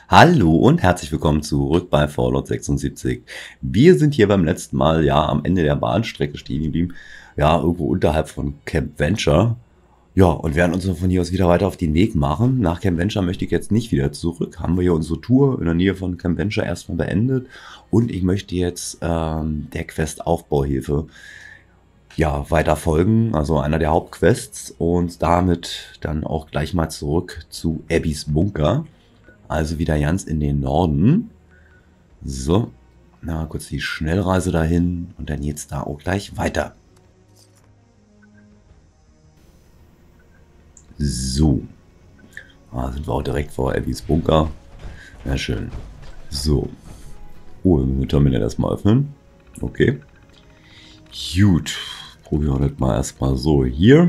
Hallo und herzlich willkommen zurück bei Fallout 76. Wir sind hier beim letzten Mal ja am Ende der Bahnstrecke stehen geblieben. Ja, irgendwo unterhalb von Camp Venture. Ja, und werden uns von hier aus wieder weiter auf den Weg machen. Nach Camp Venture möchte ich jetzt nicht wieder zurück. Haben wir hier unsere Tour in der Nähe von Camp Venture erstmal beendet. Und ich möchte jetzt der Quest Aufbauhilfe ja, weiter folgen. Also einer der Hauptquests. Und damit dann auch gleich mal zurück zu Abbys Bunker. Also wieder ganz in den Norden. So, na kurz die Schnellreise dahin und dann geht's da auch gleich weiter. So, da sind wir auch direkt vor Abbys Bunker. Ja, schön. So, oh, wir müssen das Terminal erstmal öffnen. Okay. Gut, probieren wir das mal erstmal so hier.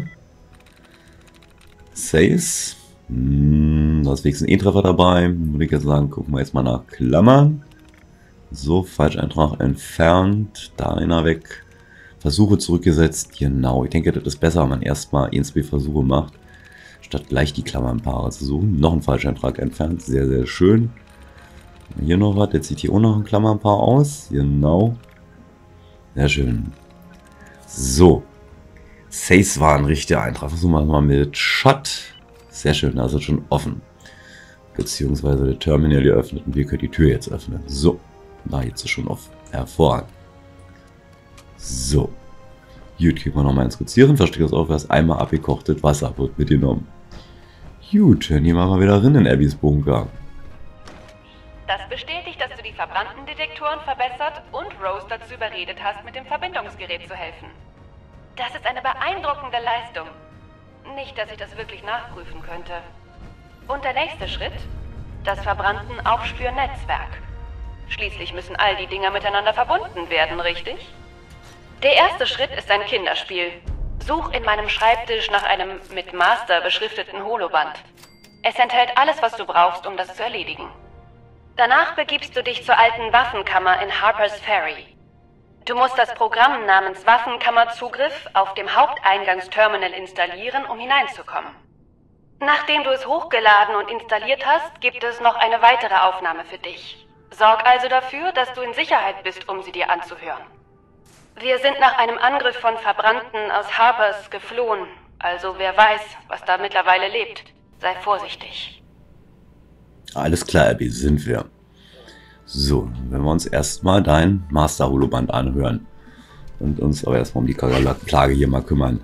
Saves. Da ist wenigstens ein E-Treffer dabei. Würde ich jetzt sagen, gucken wir jetzt mal nach Klammern. So, Falscheintrag entfernt. Da einer weg. Versuche zurückgesetzt. Genau, ich denke, das ist besser, wenn man erstmal 1-2 Versuche macht, statt gleich die Klammernpaare zu suchen. Noch ein Falscheintrag entfernt. Sehr, sehr schön. Hier noch was. Jetzt sieht hier auch noch ein Klammernpaar aus. Genau. Sehr schön. So. Saves war ein richtiger Eintrag. Versuchen wir mal mit Shot. Sehr schön, also schon offen. Beziehungsweise der Terminal geöffnet und wir können die Tür jetzt öffnen. So, da jetzt ist schon offen. Hervorragend. So. Gut, gehen wir nochmal ins Skizzieren. Verstehe das auch, was einmal abgekochtes Wasser wird mitgenommen. Gut, dann gehen wir mal wieder rein in Abbys Bunker. Das bestätigt, dass du die verbrannten Detektoren verbessert und Rose dazu überredet hast, mit dem Verbindungsgerät zu helfen. Das ist eine beeindruckende Leistung. Nicht, dass ich das wirklich nachprüfen könnte. Und der nächste Schritt? Das Verbrannten-Aufspürnetzwerk. Schließlich müssen all die Dinger miteinander verbunden werden, richtig? Der erste Schritt ist ein Kinderspiel. Such in meinem Schreibtisch nach einem mit Master beschrifteten Holoband. Es enthält alles, was du brauchst, um das zu erledigen. Danach begibst du dich zur alten Waffenkammer in Harper's Ferry. Du musst das Programm namens Waffenkammerzugriff auf dem Haupteingangsterminal installieren, um hineinzukommen. Nachdem du es hochgeladen und installiert hast, gibt es noch eine weitere Aufnahme für dich. Sorg also dafür, dass du in Sicherheit bist, um sie dir anzuhören. Wir sind nach einem Angriff von Verbrannten aus Harpers geflohen, also wer weiß, was da mittlerweile lebt. Sei vorsichtig. Alles klar, Abby, sind wir. So, wenn wir uns erstmal dein Master-Holoband anhören und uns aber erstmal um die Plage hier mal kümmern.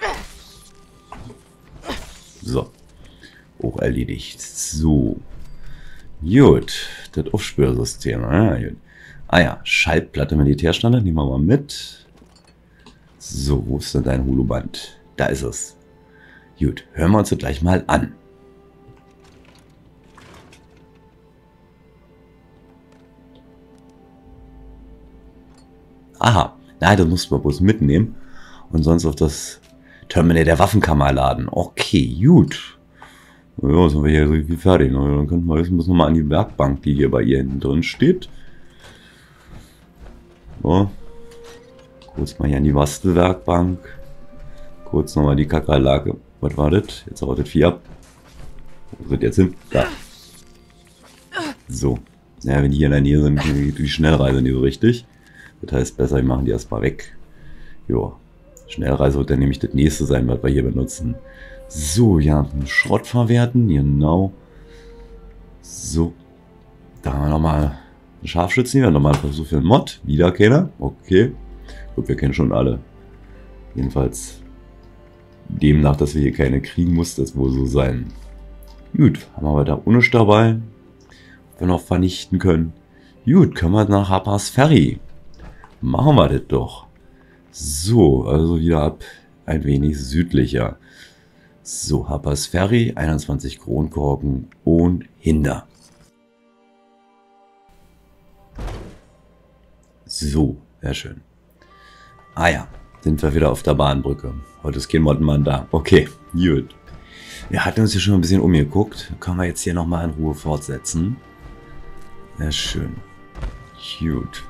So, auch erledigt. So, gut, das Aufspürsystem. Ah ja, Schaltplatte Militärstandard, nehmen wir mal mit. So, wo ist denn dein Holoband? Da ist es. Gut, hören wir uns das gleich mal an. Aha, nein, das mussten wir bloß mitnehmen und sonst auf das Terminal der Waffenkammer laden. Okay, gut. Ja, sind wir hier so wie fertig. Dann könnten wir jetzt nochmal an die Werkbank, die hier bei ihr hinten drin steht. So. Kurz mal hier an die Bastelwerkbank. Kurz nochmal die Kakerlake. Was war das? Jetzt aber das Vieh ab. Wo sind jetzt hin? Da. So. Ja, wenn die hier in der Nähe sind, die Schnellreise nicht so richtig. Das heißt, besser, wir machen die erstmal weg. Jo. Schnellreise wird dann nämlich das nächste sein, was wir hier benutzen. So, ja, Schrott verwerten, genau. So. Da haben wir nochmal einen Scharfschützen hier, nochmal ein Versuch für einen Mod. Wieder keiner. Okay. Gut, wir kennen schon alle. Jedenfalls demnach, dass wir hier keine kriegen, muss das wohl so sein. Gut, haben wir weiter Unisch dabei. Wir noch vernichten können. Gut, können wir nach Harper's Ferry. Machen wir das doch. So, also wieder ab ein wenig südlicher. So, Harper's Ferry, 21 Kronkorken und Hinder. So, sehr schön. Ah ja, sind wir wieder auf der Bahnbrücke. Heute ist kein Mottenmann da. Okay, gut. Wir hatten uns hier schon ein bisschen umgeguckt. Können wir jetzt hier nochmal in Ruhe fortsetzen. Sehr schön. Gut.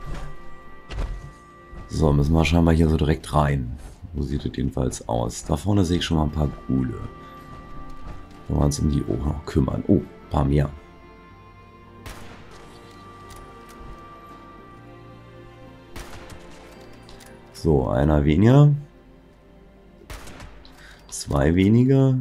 So, müssen wir scheinbar hier so direkt rein. So sieht es jedenfalls aus. Da vorne sehe ich schon mal ein paar Gule. Wenn wir uns um die auch noch kümmern. Oh, ein paar mehr. So, einer weniger. 2 weniger.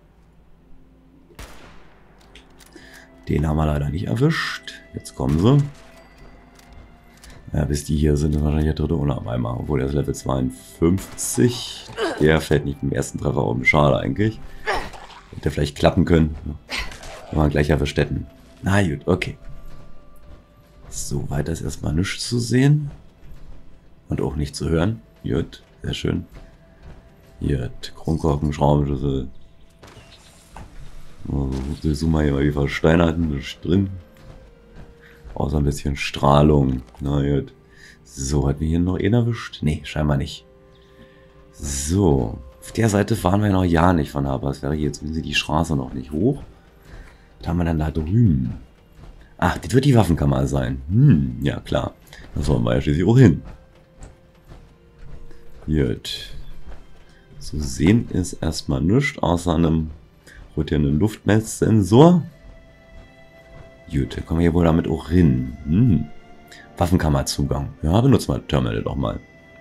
Den haben wir leider nicht erwischt. Jetzt kommen sie. Ja, bis die hier sind, ist wahrscheinlich der dritte Unabeimer. Obwohl der ist Level 52. Der fällt nicht beim ersten Treffer um. Schade eigentlich. Hätte vielleicht klappen können. Wenn wir gleich erwischt hätten. Na gut, okay. So, weiter ist erstmal nichts zu sehen. Und auch nicht zu hören. Gut, sehr schön. Gut, Kronkorken, Schraubenschlüssel. Also, so mal hier mal wie versteinert, nichts drin. Außer ein bisschen Strahlung. Na gut. So, hat wir hier noch einen erwischt? Nee, scheinbar nicht. So. Auf der Seite fahren wir noch ja nicht von Harpersferry. Jetzt sind sie die Straße noch nicht hoch. Was haben wir dann da drüben? Ach, das wird die Waffenkammer sein. Ja klar. Das wollen wir ja schließlich auch hin. Gut. Zu sehen ist erstmal nichts, außer einem rotierenden Luftmesssensor. Gut, dann kommen wir hier wohl damit auch hin. Waffenkammerzugang. Ja, benutzen wir das Terminal doch mal.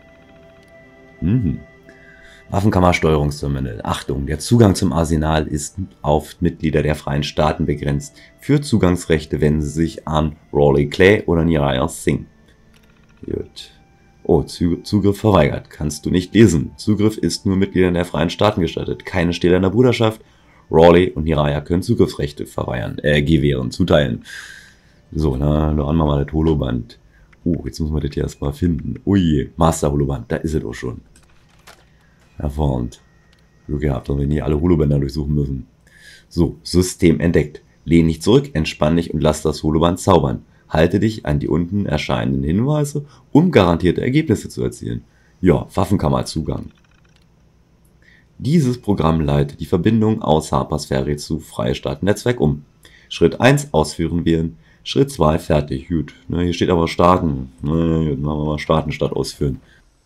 Waffenkammer-Steuerungsterminal. Achtung, der Zugang zum Arsenal ist auf Mitglieder der Freien Staaten begrenzt. Für Zugangsrechte wenden Sie sich an Rawley Clay oder Niraya Singh. Gut. Oh, Zugriff verweigert. Kannst du nicht lesen. Zugriff ist nur Mitgliedern der Freien Staaten gestattet. Keine Stählerner Bruderschaft. Rawley und Niraya können Zugriffsrechte gewähren, zuteilen. So, na, da haben wir mal das Holoband. Oh, jetzt müssen wir das hier erstmal finden. Ui, Master Holoband, da ist es auch schon. Hervorragend. Glück gehabt, dass wir nie alle Holobänder durchsuchen müssen. So, System entdeckt. Lehn dich zurück, entspann dich und lass das Holoband zaubern. Halte dich an die unten erscheinenden Hinweise, um garantierte Ergebnisse zu erzielen. Ja, Waffenkammerzugang. Dieses Programm leitet die Verbindung aus Harpersferry zu Freistaaten-Netzwerk um. Schritt 1, ausführen wählen. Schritt 2, fertig. Gut. Na, hier steht aber starten. Na, gut, machen wir mal starten statt ausführen.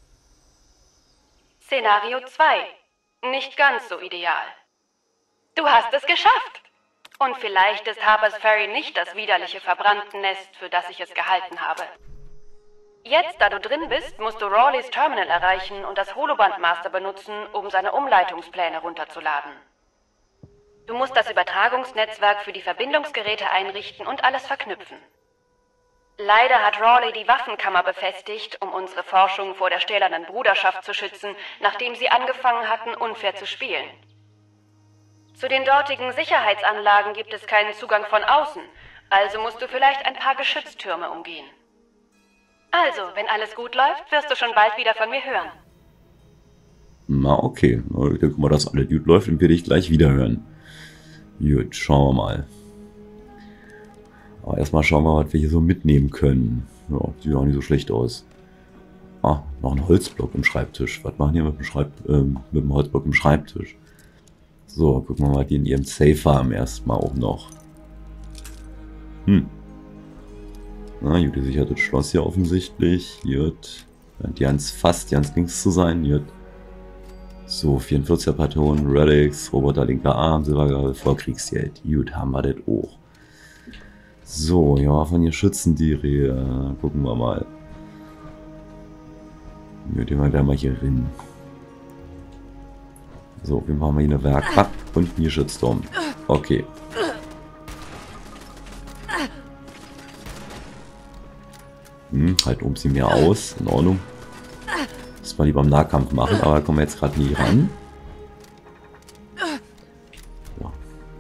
Szenario 2. Nicht ganz so ideal. Du hast es geschafft. Und vielleicht ist Harpersferry nicht das widerliche Verbrannten-Nest, für das ich es gehalten habe. Jetzt, da du drin bist, musst du Rawleys Terminal erreichen und das Holoband-Master benutzen, um seine Umleitungspläne runterzuladen. Du musst das Übertragungsnetzwerk für die Verbindungsgeräte einrichten und alles verknüpfen. Leider hat Rawley die Waffenkammer befestigt, um unsere Forschung vor der stählernen Bruderschaft zu schützen, nachdem sie angefangen hatten, unfair zu spielen. Zu den dortigen Sicherheitsanlagen gibt es keinen Zugang von außen, also musst du vielleicht ein paar Geschütztürme umgehen. Also, wenn alles gut läuft, wirst du schon bald wieder von mir hören. Na okay, ich denke mal, dass alles gut läuft und wir dich gleich wieder hören. Gut, schauen wir mal. Aber erstmal schauen wir, was wir hier so mitnehmen können. Ja, sieht auch nicht so schlecht aus. Ah, noch ein Holzblock im Schreibtisch. Was machen die mit dem Holzblock im Schreibtisch? So, gucken wir mal, die in ihrem Safe haben erstmal auch noch. Na, gut, gesichertes Schloss hier offensichtlich. Gut. Die fast ganz links zu sein. Gut. So, 44er Patronen, Relics, Roboter linker Arm, Silbergabel, Vorkriegsgeld. Gut, haben wir das auch. So, ja, von hier schützen die Rehe. Gucken wir mal. Gut, gehen wir gleich mal hier rein. So, wir machen hier eine Werkbank und einen Geschützturm. Okay. Halt um sie mehr aus. In Ordnung. Das mal lieber im Nahkampf machen, aber da kommen wir jetzt gerade nie ran. Ja.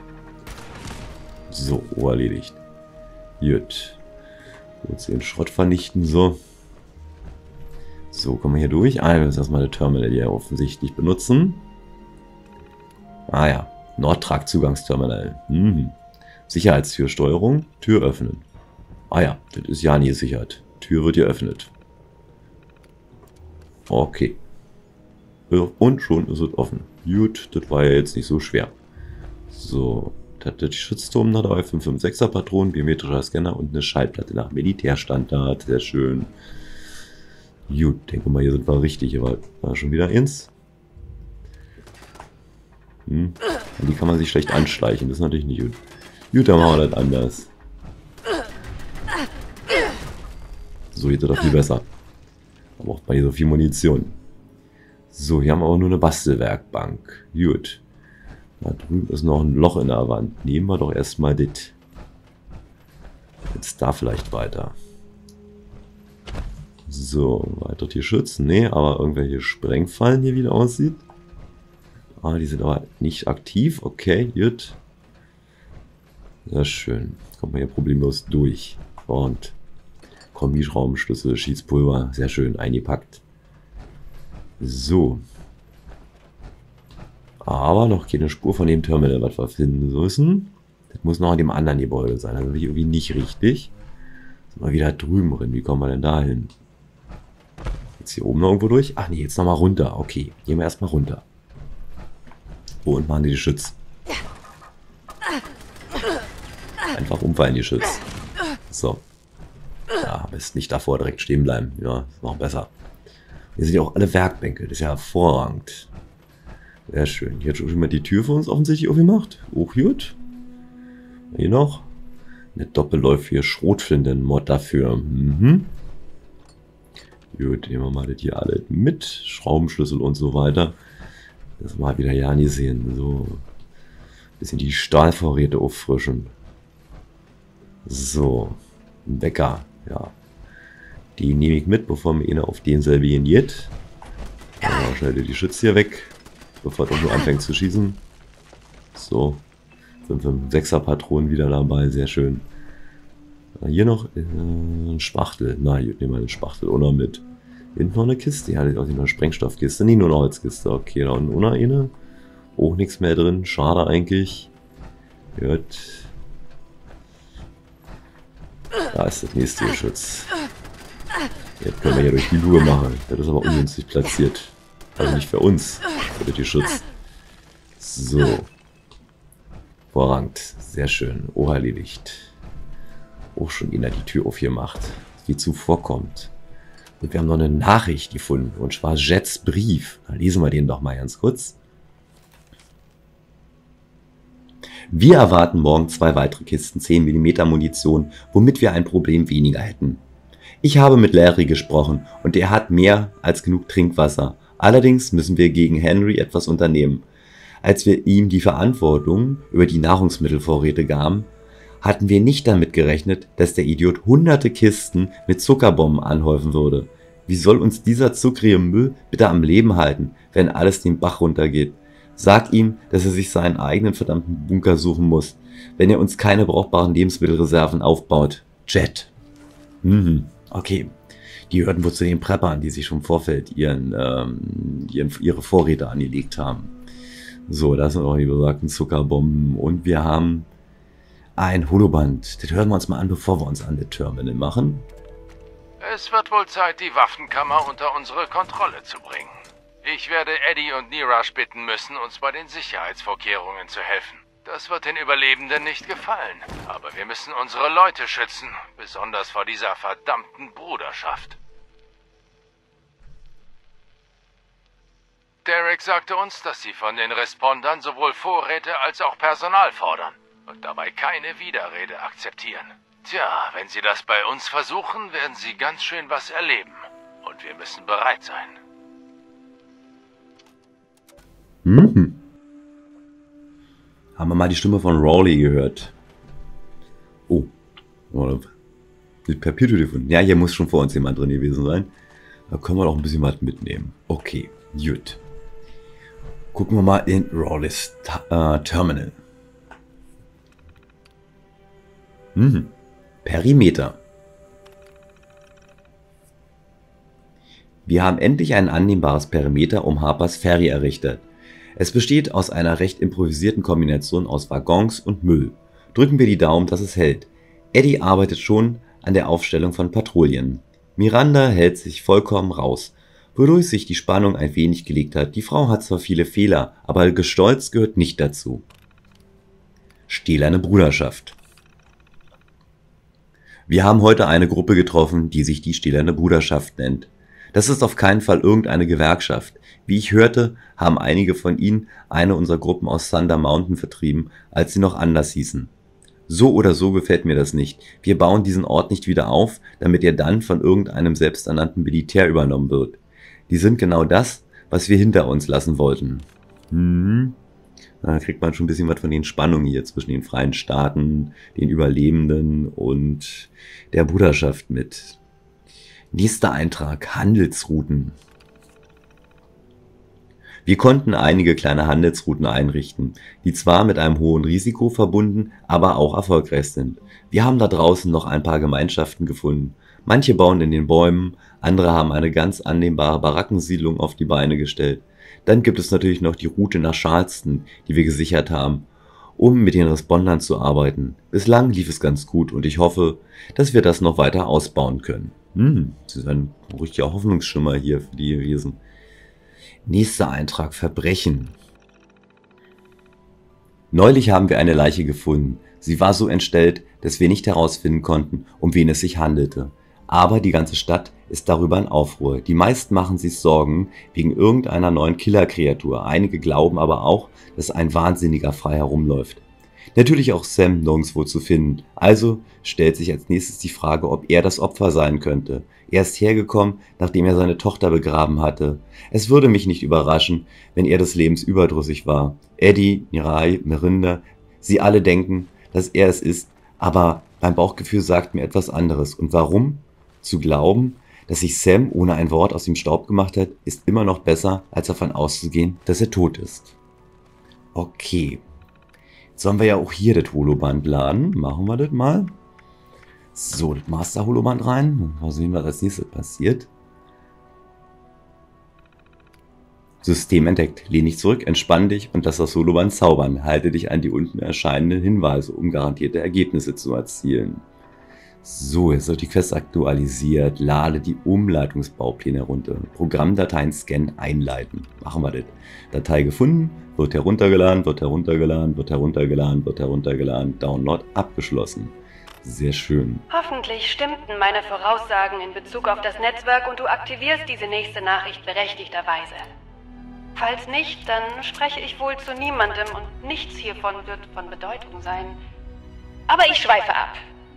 So, erledigt. Gut. Kurz den Schrott vernichten, so. So, kommen wir hier durch. Ah, wir müssen erstmal das Terminal hier offensichtlich benutzen. Ah ja, Nordtrakt-Zugangsterminal. Sicherheitstürsteuerung, Tür öffnen. Ah ja, das ist ja nie gesichert. Tür wird geöffnet. Okay. Und schon ist es offen. Gut, das war ja jetzt nicht so schwer. So, das hat der Schützturm da dabei, 556er Patronen, biometrischer Scanner und eine Schallplatte nach Militärstandard. Sehr schön. Gut, denke mal, hier sind wir richtig. Hier war schon wieder eins. Die kann man sich schlecht anschleichen, das ist natürlich nicht gut. Gut, dann machen wir das anders. So geht das doch viel besser. Da braucht man hier so viel Munition. So, hier haben wir auch nur eine Bastelwerkbank. Gut. Da drüben ist noch ein Loch in der Wand. Nehmen wir doch erstmal das. Jetzt da vielleicht weiter. So, weiter Tierschutz. Nee, aber irgendwelche Sprengfallen hier wieder aussieht. Ah, die sind aber nicht aktiv. Okay, gut. Sehr schön. Kommt man hier problemlos durch. Und Kombischraubenschlüssel, Schießpulver. Sehr schön eingepackt. So. Aber noch keine Spur von dem Terminal, was wir finden müssen. Das muss noch in dem anderen Gebäude sein. Also irgendwie nicht richtig. Sind wir wieder drüben drin. Wie kommen wir denn da hin? Jetzt hier oben noch irgendwo durch? Ach nee, jetzt nochmal runter. Okay, gehen wir erstmal runter. Oh, und machen die Geschütz. Einfach umfallen, die Geschütz. So. Ja, am besten nicht davor direkt stehen bleiben. Ja, ist noch besser. Hier sind ja auch alle Werkbänke. Das ist ja hervorragend. Sehr schön. Hier hat schon mal die Tür für uns offensichtlich aufgemacht. Auch gut. Hier noch. Eine doppelläufige Schrotflinten-Mod dafür. Mhm. Gut, nehmen wir mal das hier alles mit. Schraubenschlüssel und so weiter. Das mal wieder ja nie sehen. So. Bisschen die Stahlvorräte auffrischen. So. Ein Wecker. Ja. Die nehme ich mit, bevor mir einer auf denselben geht. Ja, schnell die Schütze hier weg. Bevor er nur anfängt zu schießen. So. 5,6er Patronen wieder dabei. Sehr schön. Hier noch ein Spachtel. Na gut, nehmen wir den Spachtel auch noch mit. Hinten noch eine Kiste. Ja, das ist auch eine Sprengstoffkiste. Nee, nur eine Holzkiste. Okay, da unten auch noch eine. Auch nichts mehr drin. Schade eigentlich. Gut. Da ist das nächste Geschütz. Jetzt können wir hier durch die Luke machen. Das ist aber ungünstig platziert. Also nicht für uns. Für den Geschütz. So. Vorrangt. Sehr schön. Auch erledigt. Auch schon einer die Tür auf hier macht. Wie zuvorkommt. Und wir haben noch eine Nachricht gefunden. Und zwar Jets Brief. Dann lesen wir den doch mal ganz kurz. Wir erwarten morgen 2 weitere Kisten 10 mm Munition, womit wir ein Problem weniger hätten. Ich habe mit Larry gesprochen und er hat mehr als genug Trinkwasser. Allerdings müssen wir gegen Henry etwas unternehmen. Als wir ihm die Verantwortung über die Nahrungsmittelvorräte gaben, hatten wir nicht damit gerechnet, dass der Idiot hunderte Kisten mit Zuckerbomben anhäufen würde. Wie soll uns dieser zuckrige Müll bitte am Leben halten, wenn alles den Bach runtergeht? Sag ihm, dass er sich seinen eigenen verdammten Bunker suchen muss, wenn er uns keine brauchbaren Lebensmittelreserven aufbaut. Jet. Okay. Die hörten wohl zu den Preppern, die sich schon im Vorfeld ihre Vorräte angelegt haben. So, das sind auch die besagten Zuckerbomben. Und wir haben ein Holoband. Das hören wir uns mal an, bevor wir uns an das Terminal machen. Es wird wohl Zeit, die Waffenkammer unter unsere Kontrolle zu bringen. Ich werde Eddie und Niraj bitten müssen, uns bei den Sicherheitsvorkehrungen zu helfen. Das wird den Überlebenden nicht gefallen, aber wir müssen unsere Leute schützen, besonders vor dieser verdammten Bruderschaft. Derek sagte uns, dass sie von den Respondern sowohl Vorräte als auch Personal fordern und dabei keine Widerrede akzeptieren. Tja, wenn sie das bei uns versuchen, werden sie ganz schön was erleben. Und wir müssen bereit sein. Haben wir mal die Stimme von Rowley gehört. Oh. Die Papiertelefon. Ja, hier muss schon vor uns jemand drin gewesen sein. Da können wir doch ein bisschen was mitnehmen. Okay, gut. Gucken wir mal in Rowleys Terminal. Perimeter. Wir haben endlich ein annehmbares Perimeter um Harpers Ferry errichtet. Es besteht aus einer recht improvisierten Kombination aus Waggons und Müll. Drücken wir die Daumen, dass es hält. Eddie arbeitet schon an der Aufstellung von Patrouillen. Miranda hält sich vollkommen raus, wodurch sich die Spannung ein wenig gelegt hat. Die Frau hat zwar viele Fehler, aber Gestolz gehört nicht dazu. Stählerne Bruderschaft. Wir haben heute eine Gruppe getroffen, die sich die Stählerne Bruderschaft nennt. Das ist auf keinen Fall irgendeine Gewerkschaft. Wie ich hörte, haben einige von ihnen eine unserer Gruppen aus Thunder Mountain vertrieben, als sie noch anders hießen. So oder so gefällt mir das nicht. Wir bauen diesen Ort nicht wieder auf, damit er dann von irgendeinem selbsternannten Militär übernommen wird. Die sind genau das, was wir hinter uns lassen wollten. Da kriegt man schon ein bisschen was von den Spannungen hier zwischen den freien Staaten, den Überlebenden und der Bruderschaft mit. Nächster Eintrag, Handelsrouten. Wir konnten einige kleine Handelsrouten einrichten, die zwar mit einem hohen Risiko verbunden, aber auch erfolgreich sind. Wir haben da draußen noch ein paar Gemeinschaften gefunden. Manche bauen in den Bäumen, andere haben eine ganz annehmbare Barackensiedlung auf die Beine gestellt. Dann gibt es natürlich noch die Route nach Charleston, die wir gesichert haben, um mit den Respondern zu arbeiten. Bislang lief es ganz gut und ich hoffe, dass wir das noch weiter ausbauen können. Das ist ein richtiger Hoffnungsschimmer hier für die Riesen. Nächster Eintrag, Verbrechen. Neulich haben wir eine Leiche gefunden. Sie war so entstellt, dass wir nicht herausfinden konnten, um wen es sich handelte. Aber die ganze Stadt ist darüber in Aufruhr. Die meisten machen sich Sorgen wegen irgendeiner neuen Killerkreatur. Einige glauben aber auch, dass ein Wahnsinniger frei herumläuft. Natürlich auch Sam nirgendwo zu finden. Also stellt sich als nächstes die Frage, ob er das Opfer sein könnte. Er ist hergekommen, nachdem er seine Tochter begraben hatte. Es würde mich nicht überraschen, wenn er des Lebens überdrüssig war. Eddie, Nirai, Merinda, sie alle denken, dass er es ist, aber mein Bauchgefühl sagt mir etwas anderes. Und warum? Zu glauben, dass sich Sam ohne ein Wort aus dem Staub gemacht hat, ist immer noch besser, als davon auszugehen, dass er tot ist. Okay. Jetzt sollen wir ja auch hier das Holoband laden. Machen wir das mal. So, das Master Holoband rein. Mal sehen, was als nächstes passiert. System entdeckt. Lehn dich zurück, entspann dich und lass das Holoband zaubern. Halte dich an die unten erscheinenden Hinweise, um garantierte Ergebnisse zu erzielen. So, jetzt wird die Quest aktualisiert. Lade die Umleitungsbaupläne herunter. Programmdateien scannen, einleiten. Machen wir das. Datei gefunden, wird heruntergeladen, wird heruntergeladen, wird heruntergeladen, wird heruntergeladen. Download abgeschlossen. Sehr schön. Hoffentlich stimmten meine Voraussagen in Bezug auf das Netzwerk und du aktivierst diese nächste Nachricht berechtigterweise. Falls nicht, dann spreche ich wohl zu niemandem und nichts hiervon wird von Bedeutung sein. Aber ich schweife ab.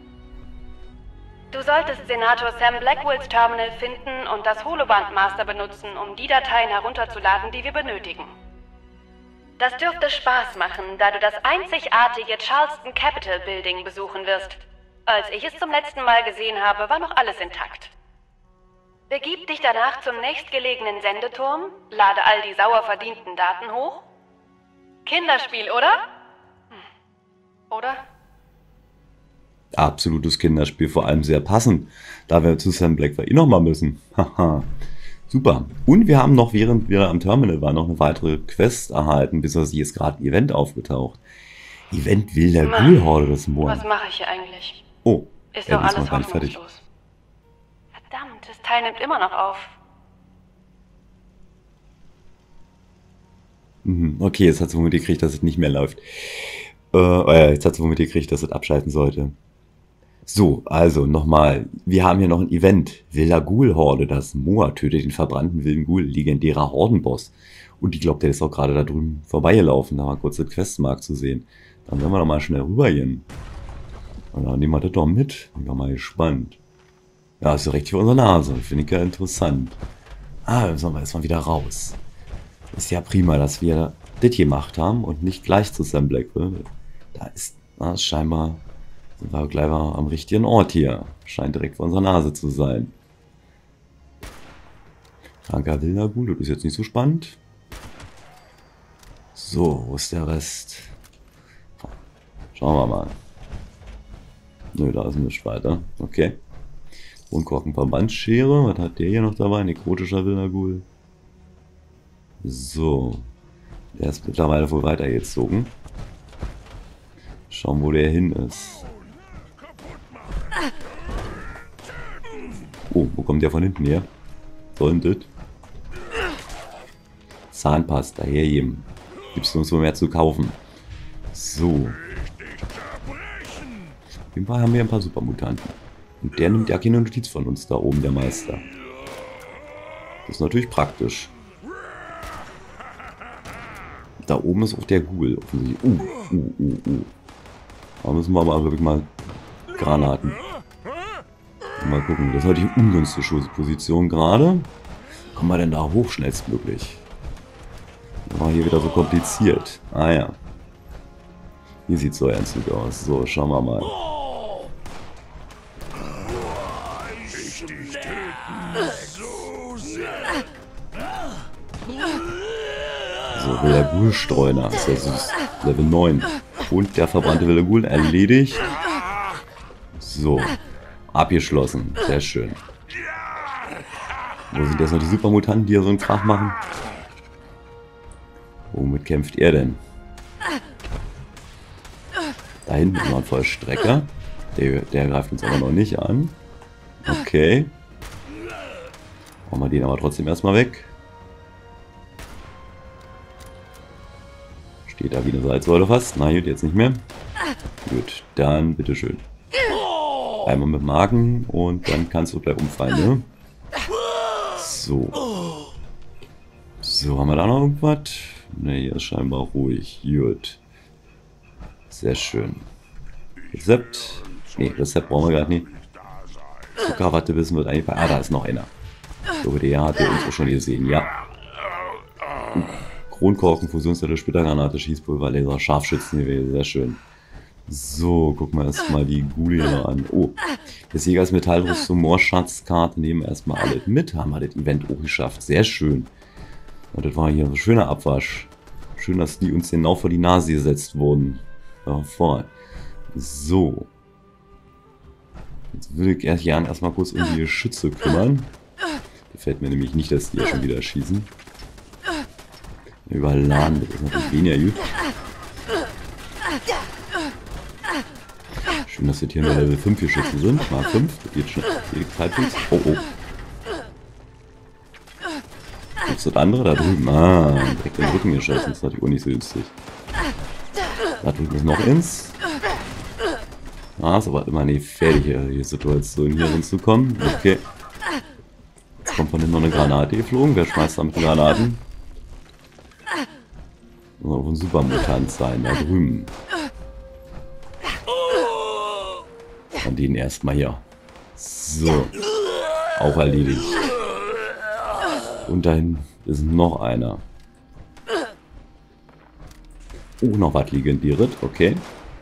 Du solltest Senator Sam Blackwoods Terminal finden und das Holoband Master benutzen, um die Dateien herunterzuladen, die wir benötigen. Das dürfte Spaß machen, da du das einzigartige Charleston Capitol Building besuchen wirst. Als ich es zum letzten Mal gesehen habe, war noch alles intakt. Begib dich danach zum nächstgelegenen Sendeturm, lade all die sauer verdienten Daten hoch. Kinderspiel, oder? Oder? Absolutes Kinderspiel, vor allem sehr passend, da wir zu Sam Blackwell nochmal müssen. Haha, super. Und wir haben noch, während wir am Terminal waren, noch eine weitere Quest erhalten, bis hier ist gerade ein Event aufgetaucht. Event Wilder Ghoul-Horde des Moor. Was mache ich hier eigentlich? Oh, ist doch alles gar nicht fertig. hoffnungslos. Verdammt, das Teil nimmt immer noch auf. Okay, jetzt hat sie womit gekriegt, dass es nicht mehr läuft. Jetzt hat sie womit gekriegt, dass es abschalten sollte. So, also nochmal. Wir haben hier noch ein Event. Wilder Ghoul-Horde. Das Moor tötet den verbrannten wilden Ghoul. Legendärer Hordenboss. Und ich glaube, der ist auch gerade da drüben vorbeigelaufen. Da war kurz das Questmark zu sehen. Dann werden wir doch mal schnell rübergehen. Und dann nehmen wir das doch mit. Ich bin mal gespannt. Ja, ist direkt vor unserer Nase. Finde ich ja interessant. Dann sollen wir erstmal wieder raus. Ist ja prima, dass wir das hier gemacht haben und nicht gleich zu Sam Blackwell. Da ist scheinbar, sind wir gleich mal am richtigen Ort hier. Scheint direkt vor unserer Nase zu sein. Kranker wilder Ghoul, das ist jetzt nicht so spannend. So, wo ist der Rest? Schauen wir mal. Nö, da ist nichts weiter. Okay. Rundkorkenverbandsschere. Was hat der hier noch dabei? Nekrotischer wilder Ghoul. So. Der ist mittlerweile wohl weitergezogen. Schauen, wo der hin ist. Oh, wo kommt der von hinten her? Soll denn das? Zahnpasta hergeben. Gibt es nirgendwo mehr zu kaufen. So. Auf jeden Fall haben wir ein paar Supermutanten. Und der nimmt ja keine Notiz von uns da oben, der Meister. Das ist natürlich praktisch. Da oben ist auch der Ghoul. Da müssen wir aber wirklich mal Granaten. Mal gucken. Das ist halt die ungünstige Position gerade. Kommen wir denn da hoch schnellstmöglich? War hier wieder so kompliziert. Ah ja. Hier sieht so ein Zug aus. So, schauen wir mal. So, Velagul-Streuner. Ist ja süß. Level 9. Und der verbrannte Velagul erledigt. So. Abgeschlossen. Sehr schön. Wo sind jetzt noch die Supermutanten, die hier so einen Krach machen? Womit kämpft er denn? Da hinten ist noch ein Vollstrecker. Der greift uns aber noch nicht an. Okay. Machen wir den aber trotzdem erstmal weg. Steht da wie eine Salzsäule fast. Na gut, jetzt nicht mehr. Gut, dann bitteschön. Einmal mit Magen und dann kannst du gleich umfallen, ne? So. So, haben wir da noch irgendwas? Ne, hier ist scheinbar ruhig. Gut. Sehr schön. Rezept. Ne, Rezept brauchen wir gerade nicht. Zuckerwatte wissen wir eigentlich. Ah, da ist noch einer. So, der hat er uns auch schon gesehen, ja. Kronkorken, Fusionszelle, Splittergranate, Schießpulver, Laser, Scharfschützengewehr, sehr schön. So, gucken wir erstmal die Ghoulie noch an. Oh, das Jägers Metallrüstung, Moorschatzkarte, nehmen wir erstmal alles mit. Haben wir das Event auch geschafft, sehr schön. Und das war hier ein schöner Abwasch. Schön, dass die uns genau vor die Nase gesetzt wurden. Vor. So. Jetzt würde ich gerne erstmal kurz um die Geschütze kümmern. Gefällt mir nämlich nicht, dass die ja schon wieder schießen. Überladen, das ist natürlich weniger gut. Schön, dass wir hier nur Level 5 Geschütze sind. Mal 5, das geht schnell. Halbwegs. Oh, oh. Jetzt das andere da drüben. Ah, direkt in den Rücken geschossen. Das ist natürlich auch nicht so günstig. Da drüben ist noch eins. Ah, ist aber immer eine gefährliche Situation, hier hinzukommen. Okay. Jetzt kommt von hinten noch eine Granate geflogen. Wer schmeißt da mit den Granaten? Soll auch ein Supermutant sein, da drüben. Von denen erstmal hier. So. Auch erledigt. Und dahin ist noch einer. Oh, noch was Legendäres. Okay.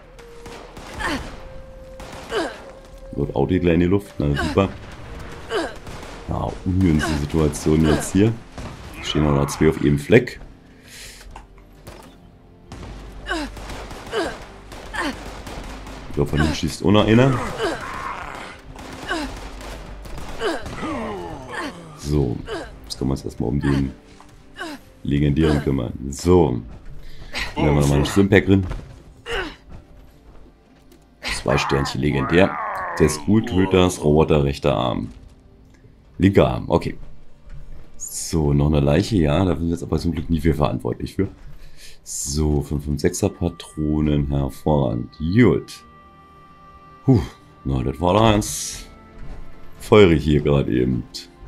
Wird Auto gleich in die Luft. Na super. Ja, ungünstige Situation jetzt hier. Stehen noch 2 auf jedem Fleck. Ich glaube, von dem schießt auch noch einer. So, jetzt können wir uns erstmal um den legendären kümmern. So, hier haben wir nochmal ein Stimpack drin. 2 Sternchen legendär. Der ist gut, Töters, Roboter, rechter Arm. Linker Arm, okay. So, noch eine Leiche, ja, da sind wir jetzt aber zum Glück nicht wir verantwortlich für. So, 5,6er Patronen, hervorragend. Gut. Na, das war da ganz feurig hier gerade eben.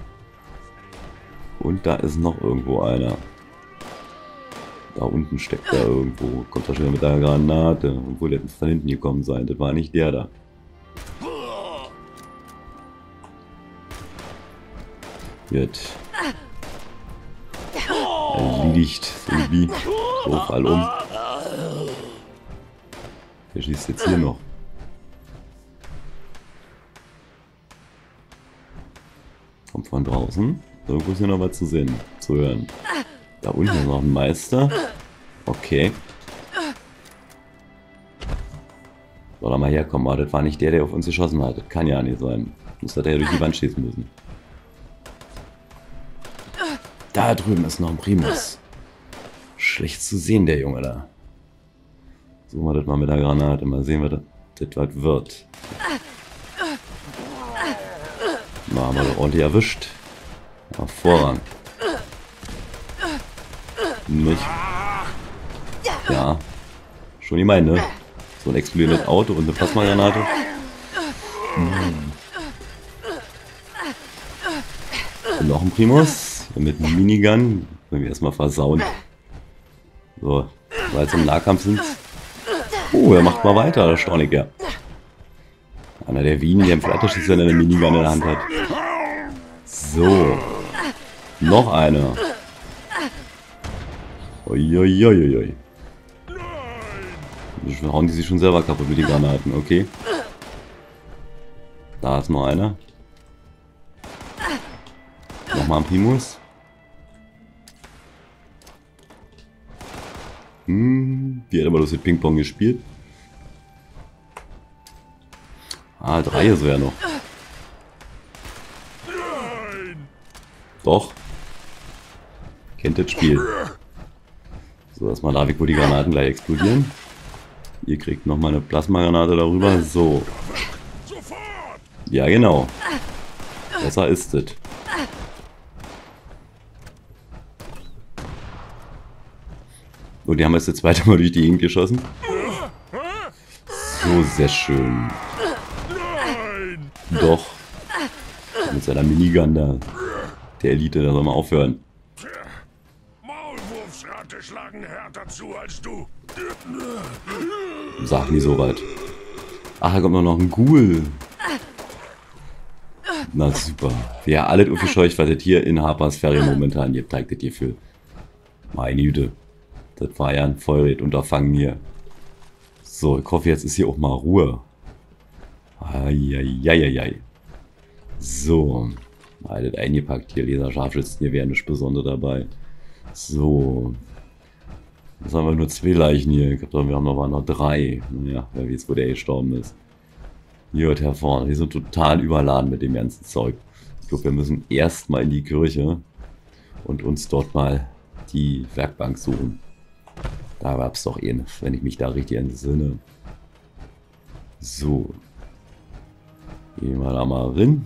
Und da ist noch irgendwo einer. Da unten steckt er irgendwo. Kommt da schon mit der Granate. Obwohl, der muss von hinten gekommen sein. Das war nicht der da. Gut. Erledigt. Irgendwie. So, fall um. Der schießt jetzt hier noch. Kommt von draußen. Irgendwo ist hier noch was zu sehen, zu hören. Da unten ist noch ein Meister. Okay. Soll er mal herkommen? Aber das war nicht der auf uns geschossen hat. Das kann ja nicht sein. Muss der durch die Wand schießen müssen. Da drüben ist noch ein Primus. Schlecht zu sehen, der Junge da. Suchen wir das mal mit der Granate. Mal sehen, was das wird. Na, haben wir doch ordentlich erwischt. Hervorragend. Nicht. Ja. Schon ich meine, ne? So ein explodierendes Auto und eine Plasmagranate. Und noch ein Primus. Mit einem Minigun. Können wir erstmal versauen. So, weil wir jetzt im Nahkampf sind. Oh, er macht mal weiter, der Storniger. Einer der wenigen, der im Flatterschießer eine Minigun in der Hand hat. So. Noch einer. Uiuiuiui. Hauen die sich schon selber kaputt mit den Granaten, okay. Da ist noch einer. Nochmal ein Primus. Wie hat immer das mit Ping-Pong gespielt? Ah, 3 ist ja noch. Doch. Kennt das Spiel. So, erstmal darf ich wohl die Granaten gleich explodieren. Ihr kriegt nochmal eine Plasmagranate darüber. So. Ja, genau. Besser ist es. Und die haben jetzt das zweite Mal durch die Gegend geschossen. So, sehr schön. Doch. Mit seiner Minigun da. Der Elite, da soll man aufhören. Maulwurfsratte schlagen härter zu als du. Sag nie so weit. Ach, da kommt noch ein Ghoul. Na super. Ja, alles aufgescheucht, was das hier in Harpers Ferry momentan gibt, zeigt das hier für. Meine Güte. Das war ja ein Vollrätunterfangen hier. So, ich hoffe, jetzt ist hier auch mal Ruhe. Eieieiei. So. Alles eingepackt hier. Laser-Scharfschützen, hier wäre nichts Besonderes dabei. So. Jetzt haben wir nur 2 Leichen hier. Ich glaube, wir haben noch 3. Naja, wer weiß, wo der gestorben ist. Gut, hervor. Wir sind total überladen mit dem ganzen Zeug. Ich glaube, wir müssen erstmal in die Kirche und uns dort mal die Werkbank suchen. Da gab es doch eh, wenn ich mich da richtig entsinne. So. Gehen wir da mal rein.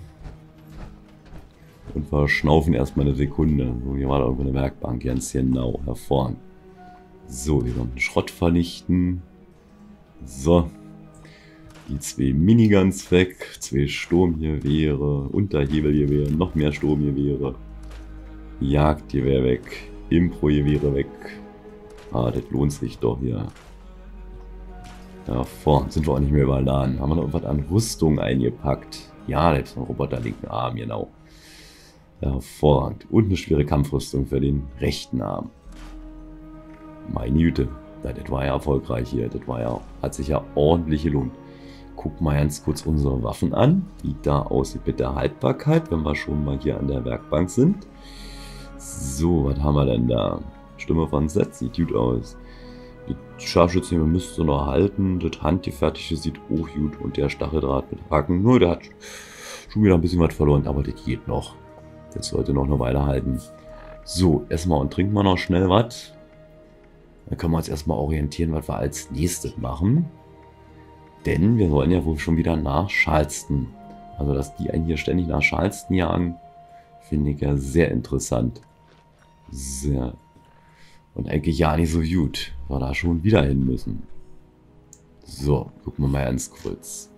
Und wir schnaufen erstmal eine Sekunde. So, hier war da irgendwo eine Werkbank, ganz genau, hervorragend. So, wir wollen den Schrott vernichten. So. Die 2 Miniguns weg, 2 Sturmgewehre, Unterhebelgewehre, noch mehr Sturmgewehre. Jagdgewehr weg, Impro-Gewehre weg. Ah, das lohnt sich doch hier. Ja, vorn sind wir auch nicht mehr überladen. Haben wir noch irgendwas an Rüstung eingepackt? Ja, das ist ein Roboter linken Arm, genau. Ja, hervorragend. Und eine schwere Kampfrüstung für den rechten Arm. Meine Güte. Ja, das war ja erfolgreich hier. Das war ja, hat sich ja ordentlich gelohnt. Guck mal ganz kurz unsere Waffen an. Wie da aussieht mit der Haltbarkeit, wenn wir schon mal hier an der Werkbank sind. So, was haben wir denn da? Stimme von Set sieht gut aus. Die Scharfschütze müsste noch halten. Das Handgefertigte sieht auch gut. Und der Stacheldraht mit Haken. Nur der hat schon wieder ein bisschen was verloren. Aber das geht noch. Das sollte noch eine Weile halten. So, essen wir und trinken wir noch schnell was. Dann können wir uns erstmal orientieren, was wir als nächstes machen. Denn wir wollen ja wohl schon wieder nach Charleston. Also, dass die einen hier ständig nach Charleston jagen, finde ich ja sehr interessant. Sehr. Und eigentlich ja nicht so gut, weil wir da schon wieder hin müssen. So, gucken wir mal ganz kurz.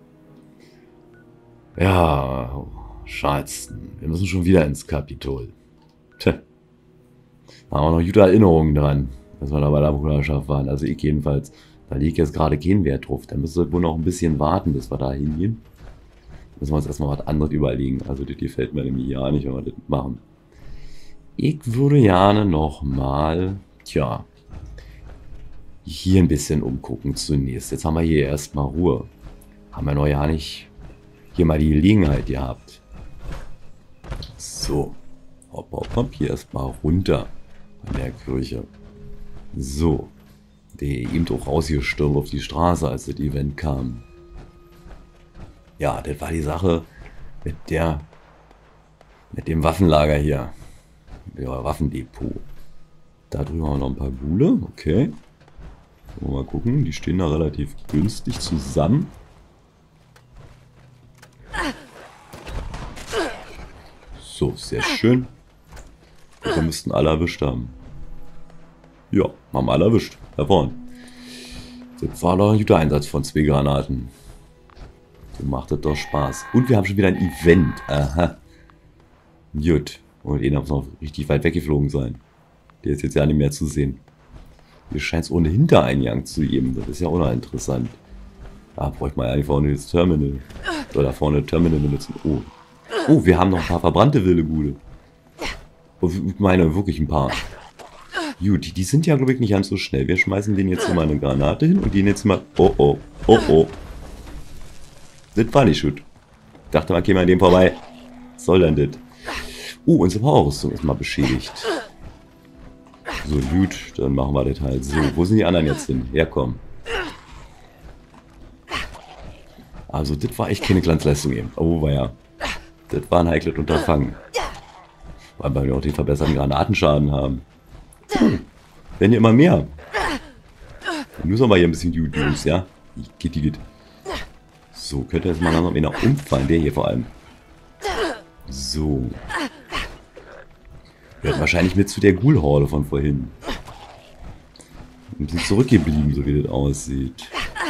Ja, Charleston. Wir müssen schon wieder ins Kapitol. Tja. Da haben wir noch gute Erinnerungen dran, dass wir da bei der Bruderschaft waren. Also ich jedenfalls. Da liegt jetzt gerade kein Wert drauf. Da müssen wir wohl noch ein bisschen warten, bis wir da hingehen. Müssen wir uns erstmal was anderes überlegen. Also das gefällt mir nämlich ja nicht, wenn wir das machen. Ich würde gerne nochmal, tja, hier ein bisschen umgucken zunächst. Jetzt haben wir hier erstmal Ruhe. Haben wir noch ja nicht hier mal die Gelegenheit gehabt. So. Hopp, hopp, hopp. Hier erstmal runter an der Kirche. So. Der eben auch rausgestürmt auf die Straße, als das Event kam. Ja, das war die Sache mit dem Waffenlager hier. Ja, Waffendepot. Da drüben haben wir noch ein paar Gule. Okay. Mal gucken. Die stehen da relativ günstig zusammen. So, sehr schön. Wir müssten alle erwischt haben. Ja, haben alle erwischt. Hervorragend. Das war doch ein guter Einsatz von 2 Granaten. So macht das doch Spaß. Und wir haben schon wieder ein Event. Aha. Gut. Und einer muss noch richtig weit weggeflogen sein. Der ist jetzt ja nicht mehr zu sehen. Hier scheint es ohne Hintereingang zu geben. Das ist ja auch noch interessant. Ah, bräuchte man ja eigentlich vorne das Terminal. Oder vorne Terminal benutzen. Oh. Oh, wir haben noch ein paar verbrannte wilde Gude. Oh, ich meine, wirklich ein paar. Gut, die sind ja, glaube ich, nicht ganz so schnell. Wir schmeißen denen jetzt hier mal eine Granate hin und die jetzt mal... Oh, oh, oh, oh. Das war nicht gut. Dachte mal, käme an dem vorbei. Was soll denn das? Unsere Powerrüstung ist mal beschädigt. So, gut, dann machen wir das halt so. Wo sind die anderen jetzt hin? Herkommen. Also, das war echt keine Glanzleistung eben. Oh, war ja. Das war ein heikles Unterfangen. Weil wir auch den verbesserten Granatenschaden haben. Werden ja immer mehr. Dann müssen wir mal hier ein bisschen gut, Jungs, ja? Geht. So, könnte jetzt mal langsam wieder umfallen. Der hier vor allem. So. Gehört wahrscheinlich mit zu der Ghoul-Horde von vorhin. Ein bisschen zurückgeblieben, so wie das aussieht.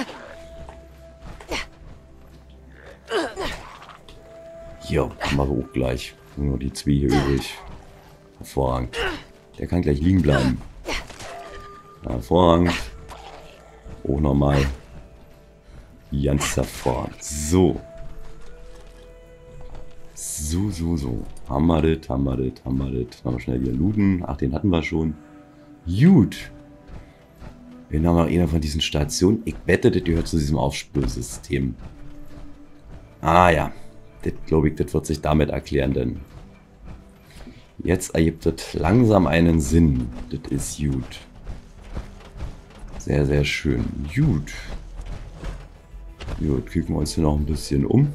Ja, machen wir auch gleich. Nur die zwei hier übrig. Hervorragend. Der kann gleich liegen bleiben. Hervorragend. Auch nochmal. Ganz hervorragend. So. So. Haben wir das. Machen wir schnell hier looten. Ach, den hatten wir schon. Gut. Wir haben noch eine von diesen Stationen. Ich wette, das gehört zu diesem Aufspürsystem. Ah ja. Das glaube ich, das wird sich damit erklären, denn jetzt ergibt das langsam einen Sinn. Das ist gut. Sehr, sehr schön. Gut. Gut, gucken wir uns hier noch ein bisschen um.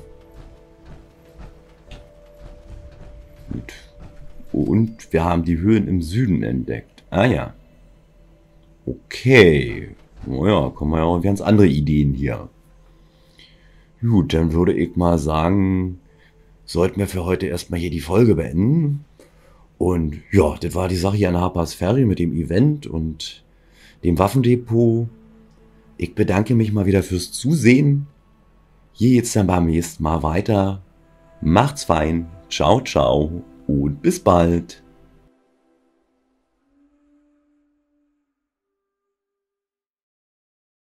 Gut. Und wir haben die Höhen im Süden entdeckt. Ah ja. Okay. Naja, kommen wir ja auch ganz andere Ideen hier. Gut, dann würde ich mal sagen, sollten wir für heute erstmal hier die Folge beenden. Und ja, das war die Sache hier an Harpers Ferry mit dem Event und dem Waffendepot. Ich bedanke mich mal wieder fürs Zusehen. Hier geht's dann beim nächsten Mal weiter. Macht's fein. Ciao, ciao und bis bald.